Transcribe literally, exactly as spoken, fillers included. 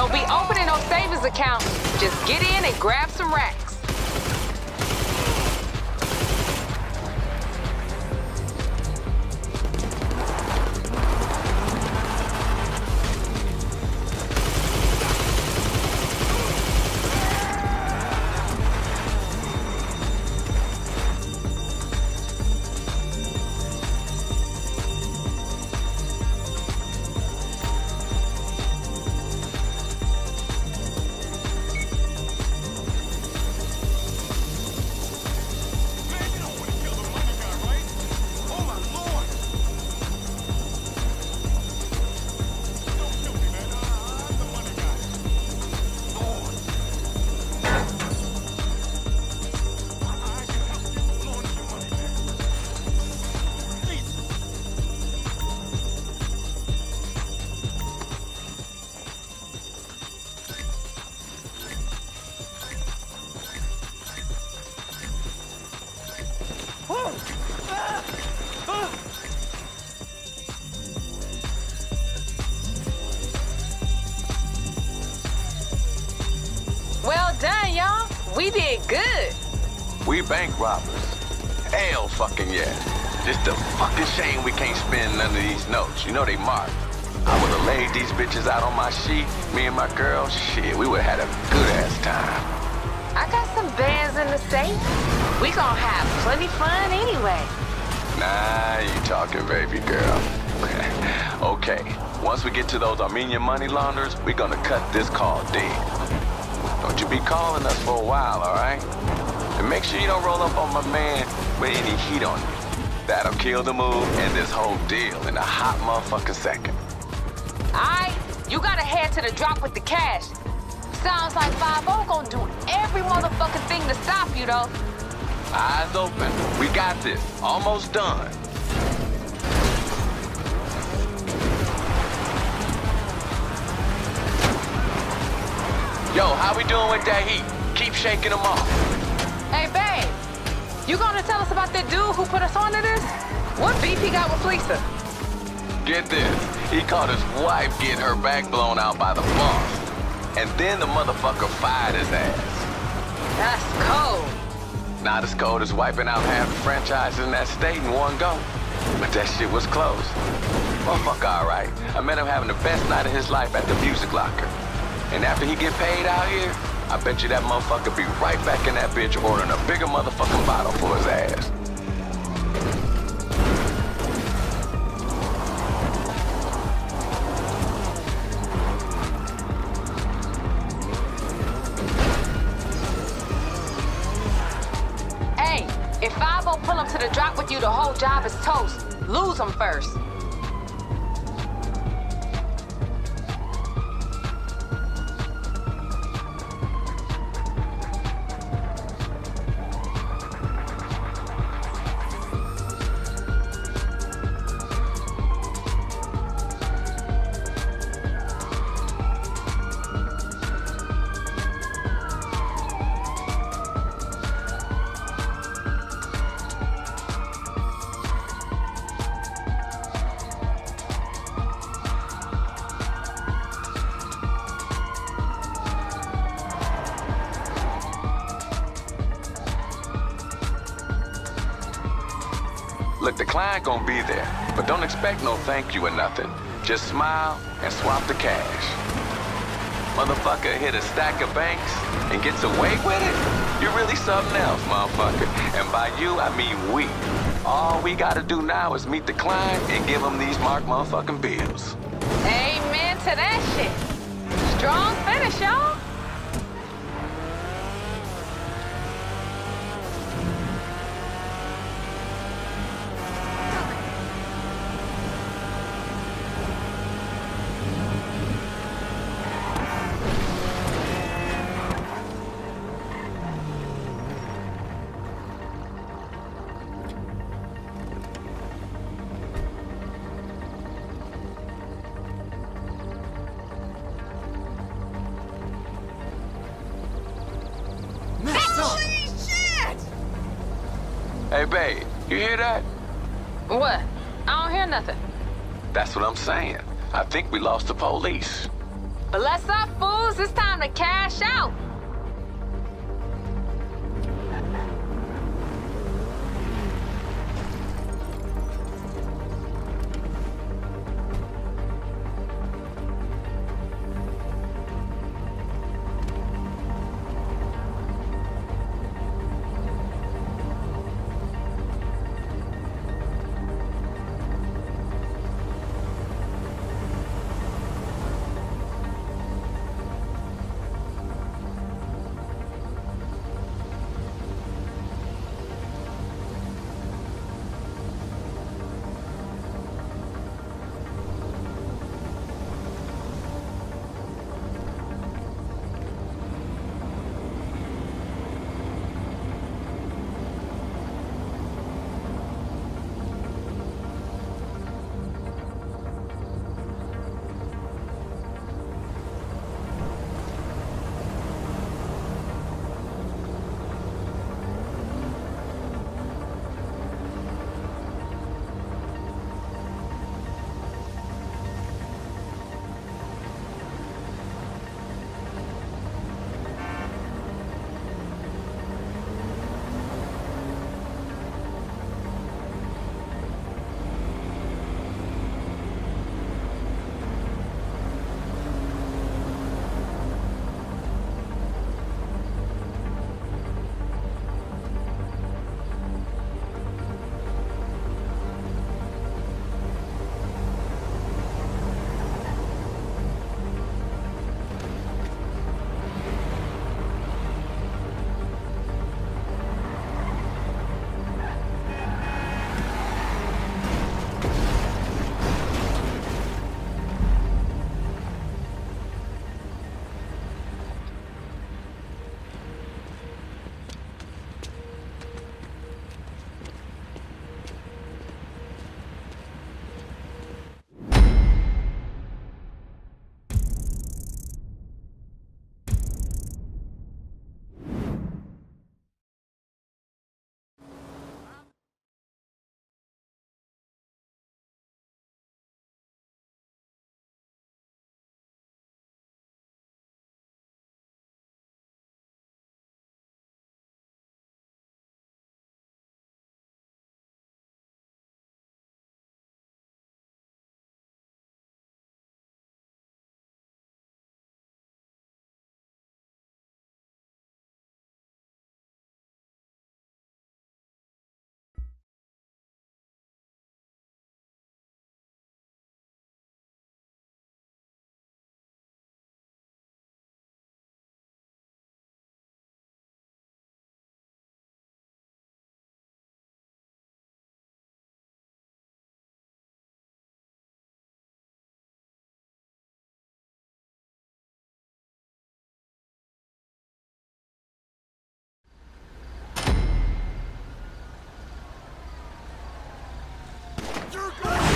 Don't be opening no savings account. Just get in and grab some racks. Well done, y'all. We did good. We bank robbers. Hell fucking yeah. Just a fucking shame we can't spend none of these notes. You know they marked. I would've laid these bitches out on my sheet. Me and my girl, shit, we would've had a good-ass time. I got some bands in the safe. We gonna have plenty fun anyway. Nah, you talking, baby girl. Okay, once we get to those Armenian money launderers, we gonna cut this call dead. Don't you be calling us for a while, all right? And make sure you don't roll up on my man with any heat on you. That'll kill the move and this whole deal in a hot motherfucking second. All right, you gotta head to the drop with the cash. Sounds like five oh gonna do every motherfucking thing to stop you, though. Eyes open. We got this. Almost done. Yo, how we doing with that heat? Keep shaking them off. Hey, babe. You gonna tell us about that dude who put us onto this? What beef he got with Lisa? Get this. He caught his wife getting her back blown out by the boss. And then the motherfucker fired his ass. That's cold. Not as cold as wiping out half the franchises in that state in one go. But that shit was close. Motherfucker, all right. I met him having the best night of his life at the Music Locker. And after he get paid out here, I bet you that motherfucker be right back in that bitch ordering a bigger motherfucking bottle for his ass. Hey, if five oh pull up to the drop with you, the whole job is toast. Lose him first. Look, the client gonna be there, but don't expect no thank you or nothing. Just smile and swap the cash. Motherfucker hit a stack of banks and gets away with it? You're really something else, motherfucker. And by you, I mean we. All we gotta do now is meet the client and give him these marked motherfucking bills. Amen to that shit. Strong finish, y'all. Hey, babe, you hear that? What? I don't hear nothing. That's what I'm saying. I think we lost the police. Bless up, fools. It's time to cash out. You're good.